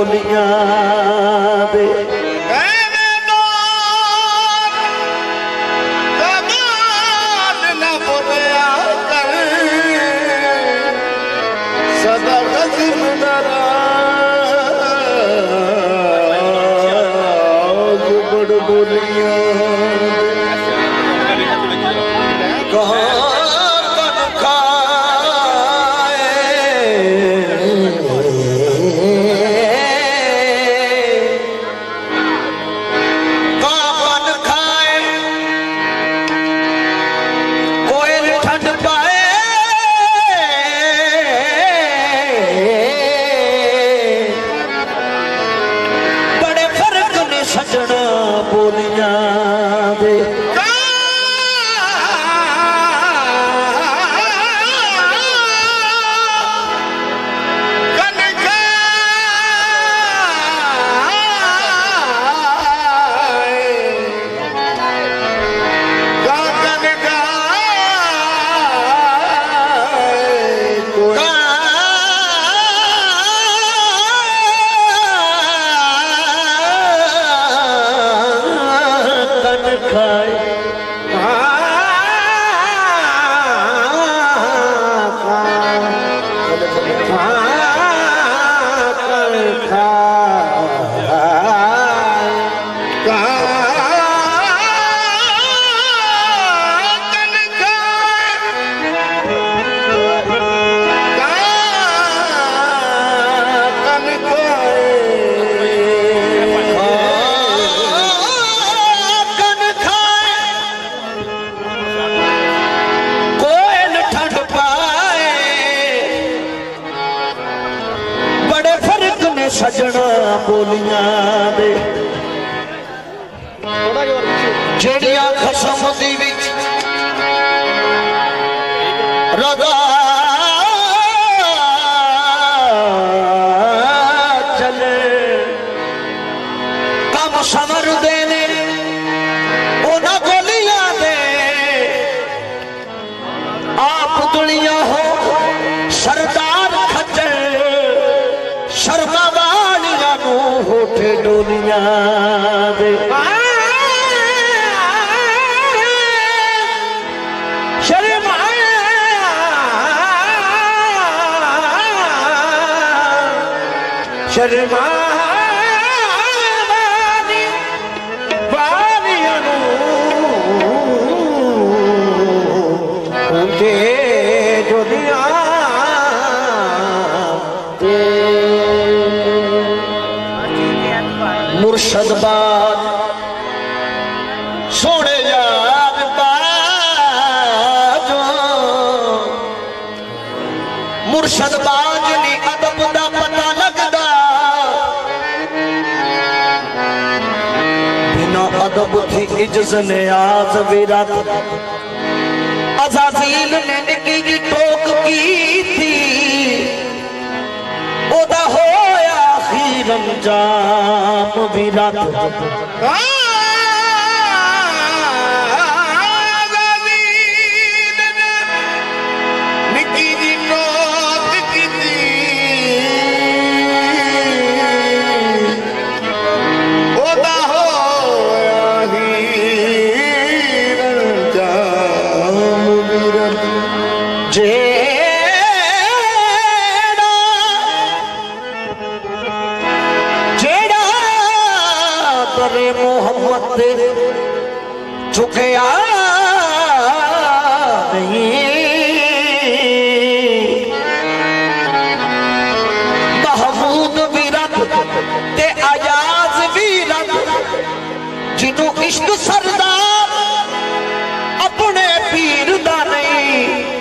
बोलियां दे सदा कसीम नाराज बड़ बोलियां सजना बोलियां दे जेड़ियां खसम दी विच रदा चले कम समर देने उन्हां गोलियां दे आप दुनिया हो सरदार खच्चर शर्मा होठे डोलियां दे शर्मा शर्मा बालियां होठे डोलियां मुर्शदबाद सोने यार बाजो मुर्शदबाद नी अदब दा पता लगदा बिना अदब थी इज्ज़त ने आज विरत अज़ाज़ील ने निकी जी टोक की थी ओदा होया आखिरन जाम विरत निकी जी टोक की थी ओदा होया आखिरन जाम विरत जे मोहम्मद झुकया नहीं महमूद भी रब ते आजाज भी रब जिन्हों इश्क सरदार अपने पीर दा नहीं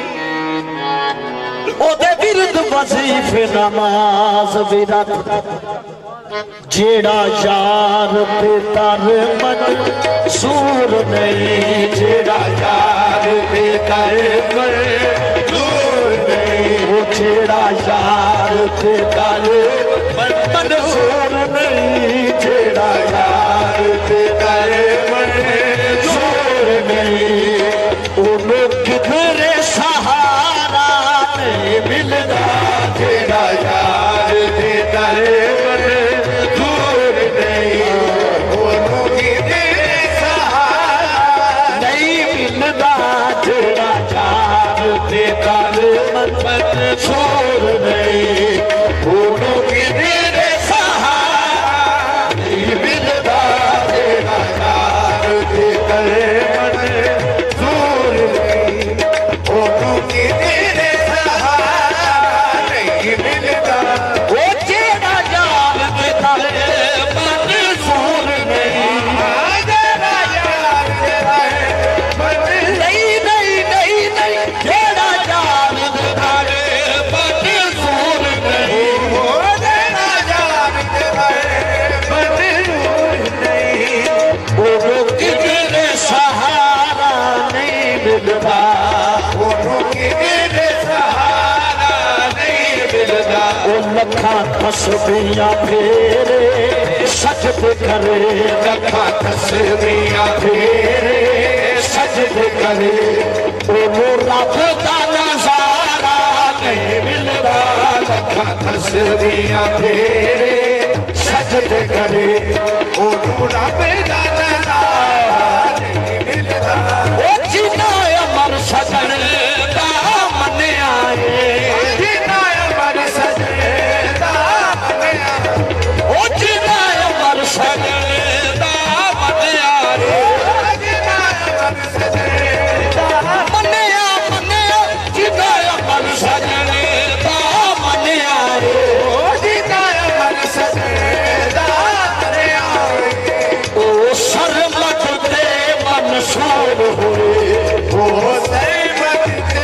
ओदे विरद वजीफे नमाज भी रब जेड़ा यार पे तर मंसूर नहीं जेड़ा यार पे तर मंसूर नहीं वो जेड़ा यार पे तर मंसूर नहीं जेड़ा यार पे तर मंसूर नहीं उन्हों किधरे सहारा नहीं मिलता जेड़ा यार पे तर मंसूर नहीं उन्हों की तेरे सहारा नहीं मिलता तेरा यार दे करे मंसूर नहीं उन्हों की तेरे सहारा नहीं मिलता वो तेरा यार दे करे मंसूर नहीं तेरा यार दे करे नहीं नहीं नहीं नहीं तेरा यार दे करे मंसूर नहीं तेरा यार दे करे मंसूर नहीं उन्हों की तेरे सहारा नहीं मिलता उन्हों की तेरे सहारा नहीं मिलता वो लखा तस्बीहां फेरे सजदे करे लखा तस्बीहां फेरे सजदे करे वो रब दा नज़ारा नहीं मिलता लखा तस्बीहां फेरे सजदे करे वो रब दा नज़ारा नहीं मिलता वो जिन्ना अमर सजन दा मन्निया है जिन्ना अमर सजन दा मन्निया वो जिन्ना अमर सजन दा मन्निया रे जिन्ना अमर सजन दा मन्निया मन्निया जिन्ना अमर सजन दा मन्निया रे ओ जिन्ना अमर सजन दा मन्निया रे ओ सरमत ते मंसूर होए ओ सरमत ते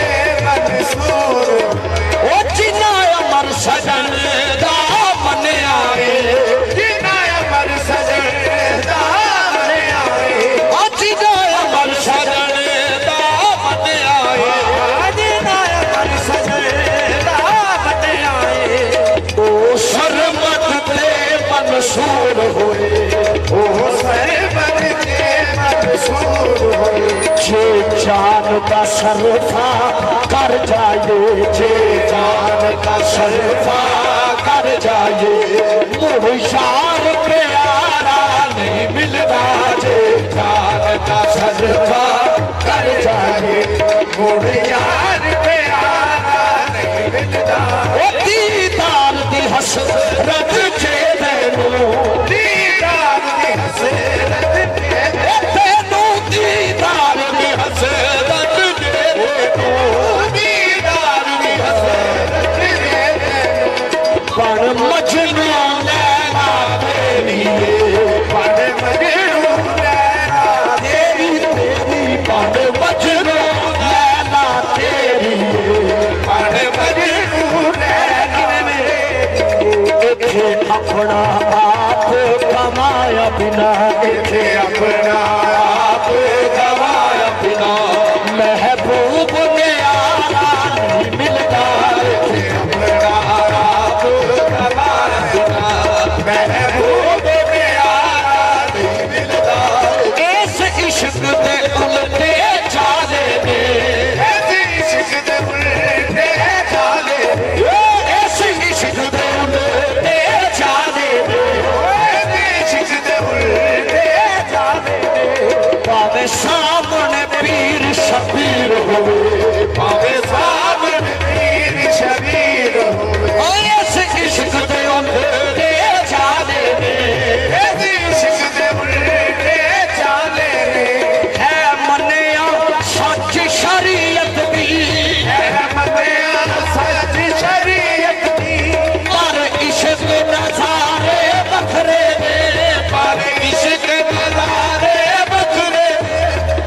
मंसूर ओ जिन्ना अमर सजन दा मन्निया रे जिन्ना अमर सजन दा मन्निया रे ओ जिन्ना अमर सजन दा मन्निया रे जिन्ना अमर सजन दा मन्निया रे ओ सरमत ते मंसूर होए ओ सरमत ते मंसूर होए जे जान का सरफा कर जाए जे जान का सरफा कर जाए मुझ यार प्यारा नहीं मिलता जे जान का सरफा कर जाए मुझ यार प्यारा नहीं मिलता ओ दीदार दी हसरत जे तेनू दीदार दी हसरत तेनू दीदार दी हसरत जे तेनू दीदार दी हसरत जे तेनू पण मजनू लैला तेरी पण मजनू लैला तेरी तेरी पण मजनू लैला तेरी पण मजनू लैला इथे अपना आप कमाया बिना इथे अपना आप कमाया बिना महबूब ने आरा नहीं मिलता इथे अपना आप कमाया बिना महबूब ने आरा नहीं मिलता इस इश्क दे उल्टे चाले ने इस इश्क दे उल्टे चाले इस इश्क दे उल्टे चाले इस इश्क दे उल्टे चाले पावे सामने पीर शबीर होवे पावे सामने पीर शबीर होवे इस इश्क दे उल्टे चाले इस इश्क दे उल्टे चाले है मन्निया सच शरीयत दी है मन्निया सच शरीयत दी पर इश्क नज़ारे बखरे ने पर इश्क नज़ारे बखरे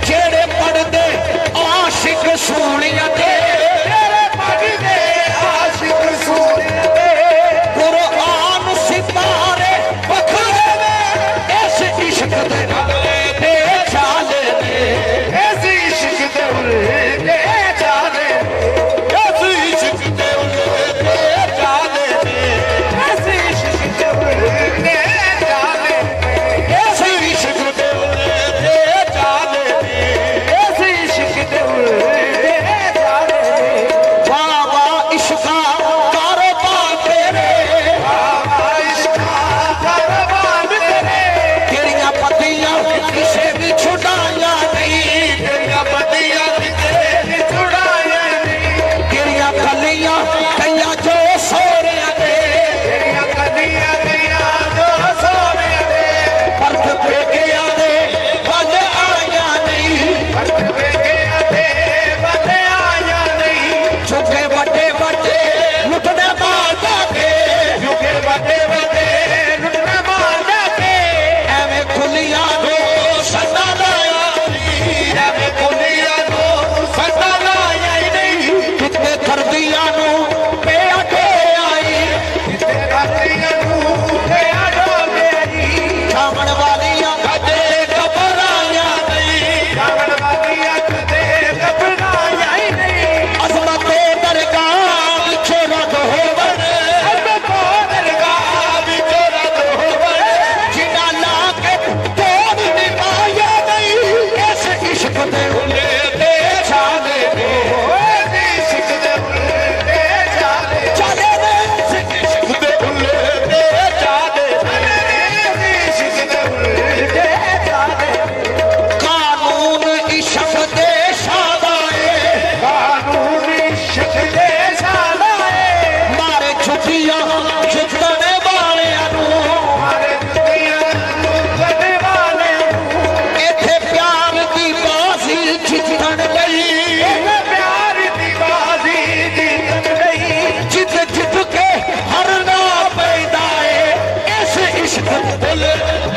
बुले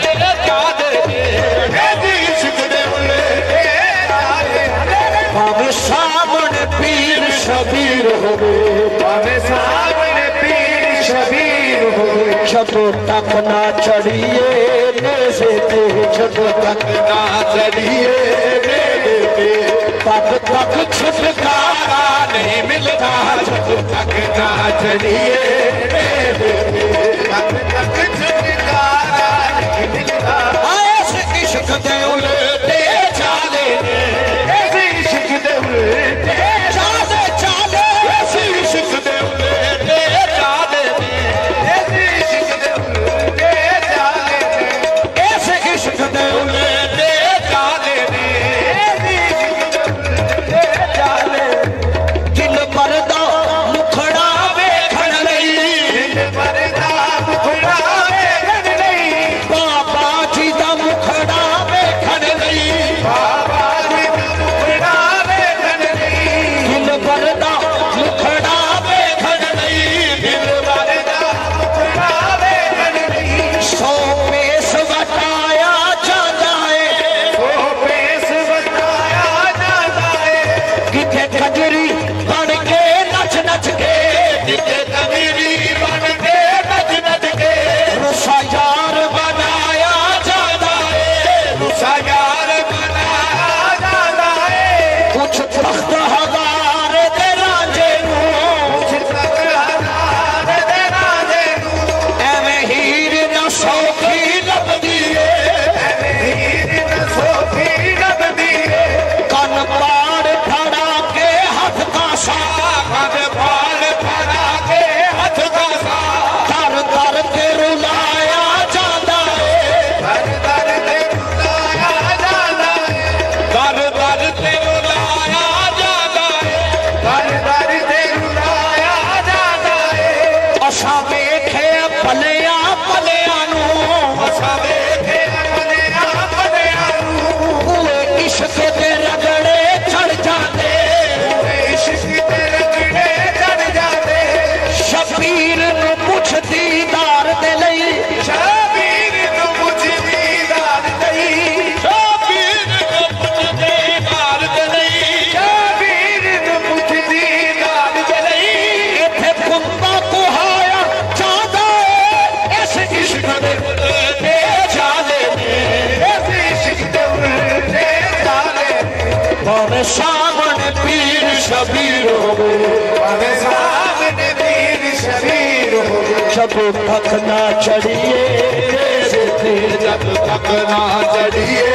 भावे सामने पीर शबीर होवे भावे सामने पीर शबीर होवे जब तक ना चढ़िए नेज़े ते जब तक ना चढ़िए नेज़े ते तब तक छुटकारा नहीं मिलता जब तक ना चढ़िए नेज़े ते तब तक छुटकारा नहीं मिलता ऐसे इश्क दे उलटे चाले ऐसे इश्क दे उलटे चाले चाले ऐसे इश्क दे उलटे चाले ऐसे इश्क दे उलटे चाले ऐसे इश्क दे उलटे चाले ऐसे इश्क दे उलटे चाले दिल मरदा मुखड़ा वेखण लई दिल मरदा मुखड़ा वेखण लई बाबा जी दा मुखड़ा वेखण लई बाबा जी दा मुखड़ा वेखण लई दिल मरदा मुखड़ा वेखण लई दिल मरदा मुखड़ा वेखण लई सौ पेस वटाया जांदा है सौ पेस वटाया जांदा है किथे कजरी बन के नच नच के किथे कजरी बन के नच नच के रुसा यार बनाया जाता है रुसा यार बनाया जाता है कुछ तख्त हजार दे रांझे नूं कुछ तख्त हजार दे रांझे नूं एवें हीर ना सौखी लभदी है एवें हीर ना सौखी लभदी है कन पाड़ फड़ा के हथ का सा कन पाड़ फड़ा के हथ का सा कर कर के रुलाया जाता है कर कर के रुलाया जाता है कर कर के रुलाया जाता है कर कर के रुलाया जाता है असा वेखे भलिया भलिया नूं असा वेखे भलिया भलिया नूं ओए इश्क दे रगड़े चढ़ जाते ओए इश्क दे रगड़े चढ़ जाते शबीर नूं पुछ दीदार दे लई शबीर नूं पुछ दीदार दे शबीर नूं पुछ दीदार दे लई शबीर नूं पुछ दीदार दे लई इथे कुंबा कुहाया चाहदा है इस इश्क दे उलटे चाले इस इश्क दे उलटे चाले भावे सामने पीर शबीर होवे भावे सामने पीर शबीर होवे जब तक ना चढ़िए नेज़े ते जब तक ना चढ़िए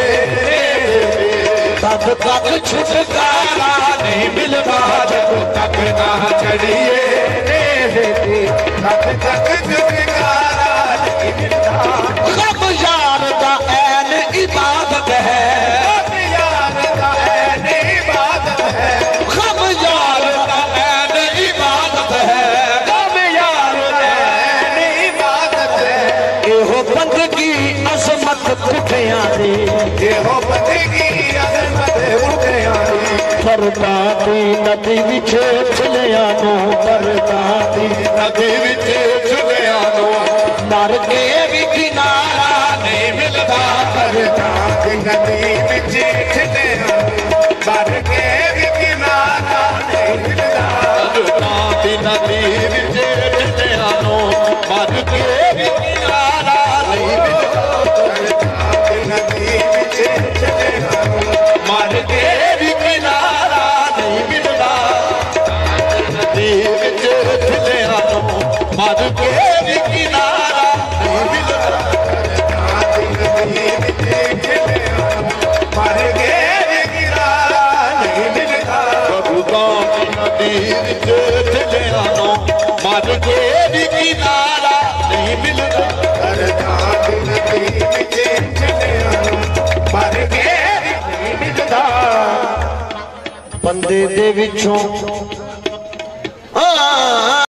तब तक छुटकारा नहीं मिलता जब तक ना चढ़िए नेज़े ते तब तक छुटकारा नहीं मिलता गम यार दा ऐन इबादत है गम यार दा ऐन इबादत है गम यार दा ऐन इबादत है गम यार दा ऐन इबादत है एहो बंदगी अज़मत उठियां दी एहो बंदगी अज़मत उठियां दी परदादी नदी विच चलियां नूं परदादी नदी विच चलियां नूं नर के भी किनारा नहीं मिलता परदादी नदी विच चलियां मर के भी किनारा नहीं मिलता परदादी नदी विच चलियां नूं मर के भी किनारा नहीं मिलता परदादी नदी विच चलियां नूं मर के भी किनारा नहीं मिलता नदी विच चलियां नूं मर के भी किनारा नहीं मिलता नदी विच चलियां नूं मर के भी किनारा नहीं मिलता नदी विच चलियां नूं मर के भी किनारा नहीं मिलता नदी विच चलियां नूं मर के भी नहीं मिलता बंदे दे विचों